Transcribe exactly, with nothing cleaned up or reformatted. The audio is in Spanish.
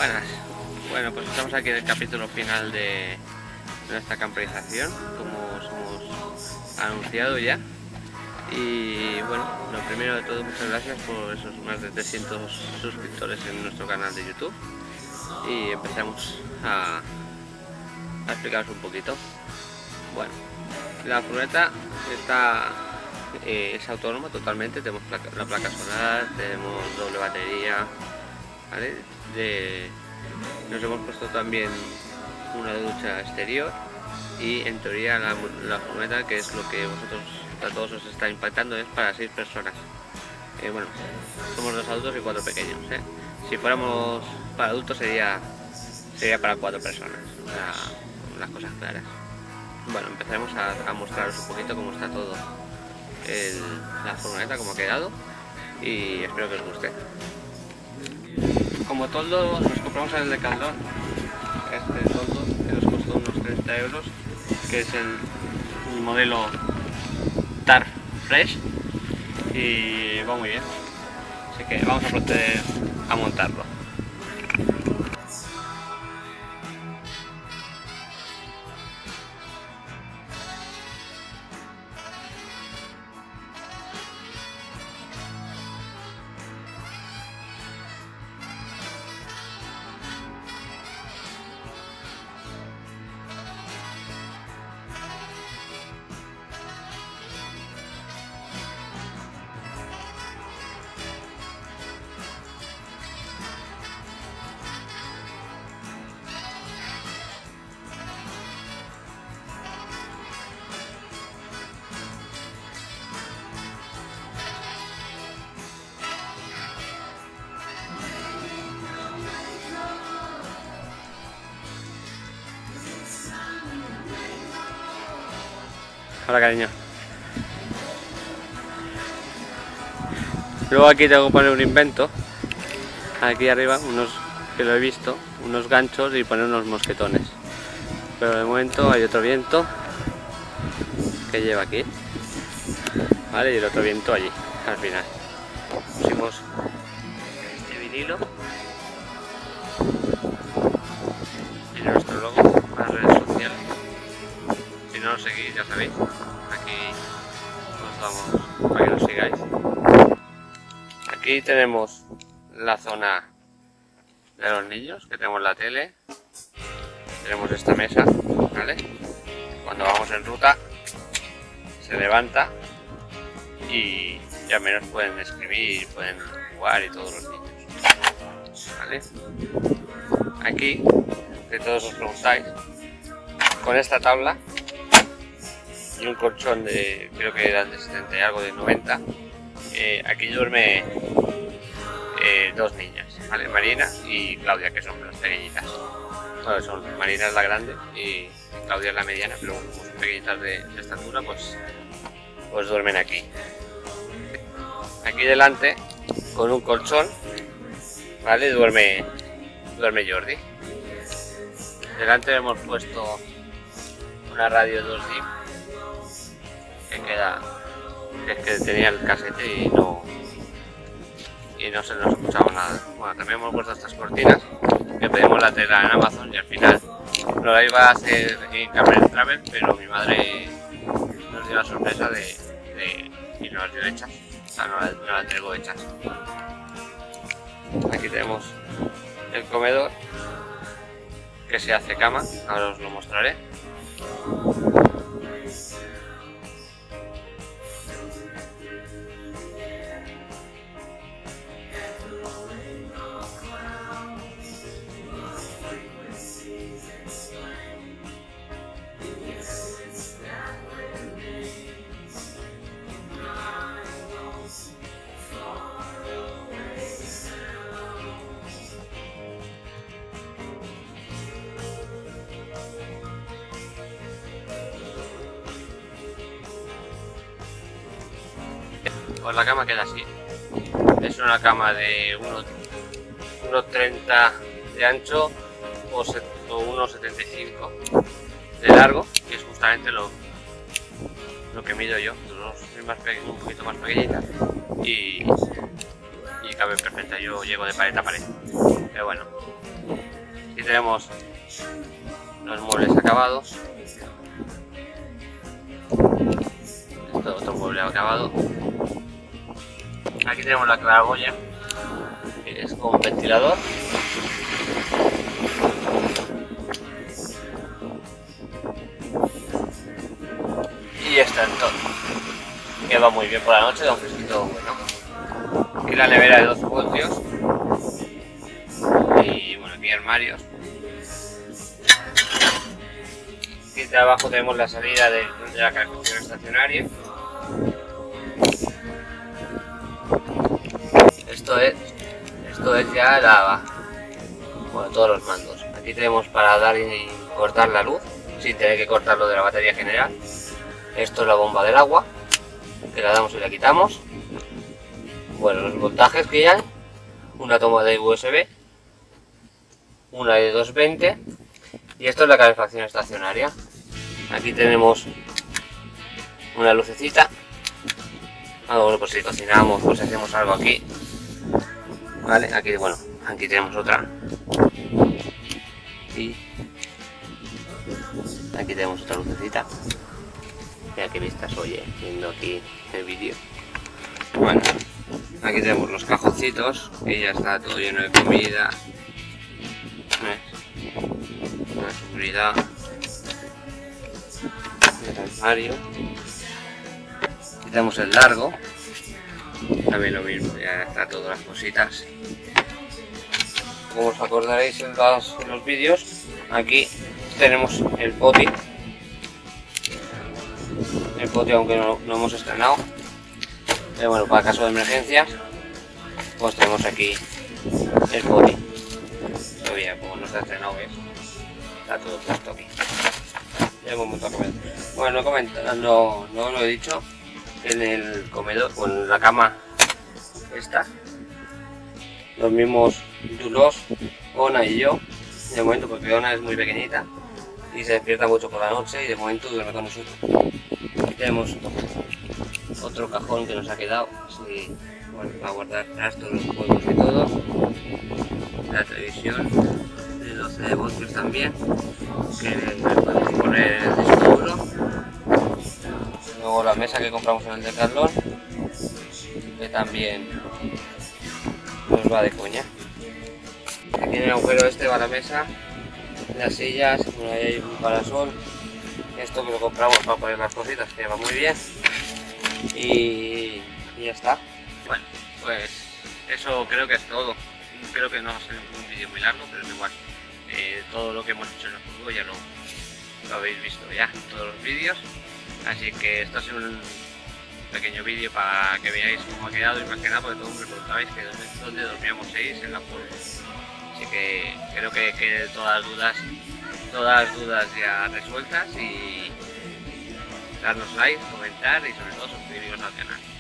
Buenas. Bueno, pues estamos aquí en el capítulo final de nuestra camperización, como os hemos anunciado ya. Y bueno, lo primero de todo, muchas gracias por esos más de trescientos suscriptores en nuestro canal de YouTube. Y empezamos a, a explicaros un poquito. Bueno, la furgoneta está, eh, es autónoma totalmente, tenemos placa, la placa solar, tenemos doble batería, ¿vale? De, nos hemos puesto también una ducha exterior y en teoría la, la furgoneta, que es lo que vosotros a todos os está impactando, es para seis personas. Eh, bueno, somos dos adultos y cuatro pequeños, ¿eh? Si fuéramos para adultos sería sería para cuatro personas, o sea, las cosas claras. Bueno, empezaremos a, a mostraros un poquito cómo está todo el, la furgoneta, cómo ha quedado, y espero que os guste. Como toldo nos compramos en el Decathlon este toldo, que nos costó unos treinta euros, que es el, el modelo Tar Fresh, y va muy bien, así que vamos a proceder a montarlo. Hola, cariño. Luego aquí tengo que poner un invento, aquí arriba, unos que lo he visto, unos ganchos y poner unos mosquetones. Pero de momento hay otro viento que lleva aquí, ¿vale? Y el otro viento allí, al final. Pusimos este vinilo y nuestro logo para las redes sociales. Si no nos seguís, ya sabéis, aquí os damos para que nos sigáis. Aquí tenemos la zona de los niños, que tenemos la tele, tenemos esta mesa, ¿vale? Cuando vamos en ruta se levanta y ya menos pueden escribir, pueden jugar y todos los niños, ¿vale? Aquí, que todos os preguntáis, con esta tabla y un colchón de, creo que eran de setenta y algo, de noventa, eh, aquí duerme eh, dos niñas, ¿vale? Marina y Claudia, que son las pequeñitas. Bueno, son, Marina es la grande y Claudia es la mediana, pero como son pequeñitas de, de estatura, pues, pues duermen aquí. Aquí delante, con un colchón, ¿vale? Duerme, duerme Jordi. Delante hemos puesto una radio dos D que queda, que es que tenía el casete y no y no se nos escuchaba nada. Bueno, también hemos puesto estas cortinas que pedimos la tela en Amazon y al final no la iba a hacer en Camper Travel, pero mi madre nos dio la sorpresa de, de y nos las dio hechas, o sea, no las no la entregó hechas. Aquí tenemos el comedor, que se hace cama, ahora os lo mostraré. Pues la cama queda así. Es una cama de uno treinta de ancho o uno setenta y cinco de largo, que es justamente lo, lo que mido yo. Soy más un poquito más pequeñita y, y cabe perfecta. Yo llego de pared a pared. Pero bueno, Aquí tenemos los muebles acabados. Esto otro mueble acabado. Aquí tenemos la claraboya, que es con ventilador. Y está en todo. Que va muy bien por la noche, da un fresquito bueno. Aquí la nevera de doce voltios. Y bueno, aquí armarios. Aquí de abajo tenemos la salida de, de la calefacción estacionaria. Esto es, esto es ya la, bueno, todos los mandos. Aquí tenemos para dar y cortar la luz, sin tener que cortarlo de la batería general. Esto es la bomba del agua, que la damos y la quitamos. Bueno, los voltajes que hay, una toma de U S B, una de doscientos veinte, y esto es la calefacción estacionaria. Aquí tenemos una lucecita. Ah, bueno, pues si cocinamos, pues hacemos algo aquí. Vale, aquí, bueno, aquí tenemos otra. Y aquí tenemos otra lucecita. Mira qué vistas, oye, viendo aquí el vídeo. Bueno, aquí tenemos los cajoncitos, que ya está todo lleno de comida. ¿Ves? Una seguridad. El armario. Aquí tenemos el largo. También lo mismo, ya está todas las cositas. Como os acordaréis en, las, en los vídeos, aquí tenemos el poti. El poti, aunque no, no hemos estrenado. Pero bueno, para caso de emergencia, pues tenemos aquí el poti. Todavía, como no está estrenado, ¿ves? Está todo puesto aquí. Ya hemos montado a comer. Bueno, no, comenta, no, no lo he dicho. En el comedor, o en la cama esta, los mismos Dulos, Ona y yo, de momento, porque Ona es muy pequeñita y se despierta mucho por la noche y de momento duerme con nosotros. Aquí tenemos otro cajón que nos ha quedado, así, bueno, para guardar trastos, los juegos y todo. La televisión de doce voltios también, que le podemos poner el disco duro. Luego la mesa que compramos en el Decathlon, que también nos va de coña. Aquí en el agujero este va la mesa, las sillas, bueno, ahí hay un parasol. Esto que lo compramos para poner las cositas, que va muy bien. Y, y ya está. Bueno, pues eso creo que es todo. Creo que no va a ser un vídeo muy largo, pero es igual. Eh, todo lo que hemos hecho en el fútbol ya lo, lo habéis visto ya en todos los vídeos. Así que esto es un pequeño vídeo para que veáis cómo ha quedado, y más que nada porque todos me preguntabais que dónde, dónde dormíamos seis en la puerta. Así que creo que, que todas las dudas, todas las dudas ya resueltas, y darnos like, comentar y sobre todo suscribiros al canal.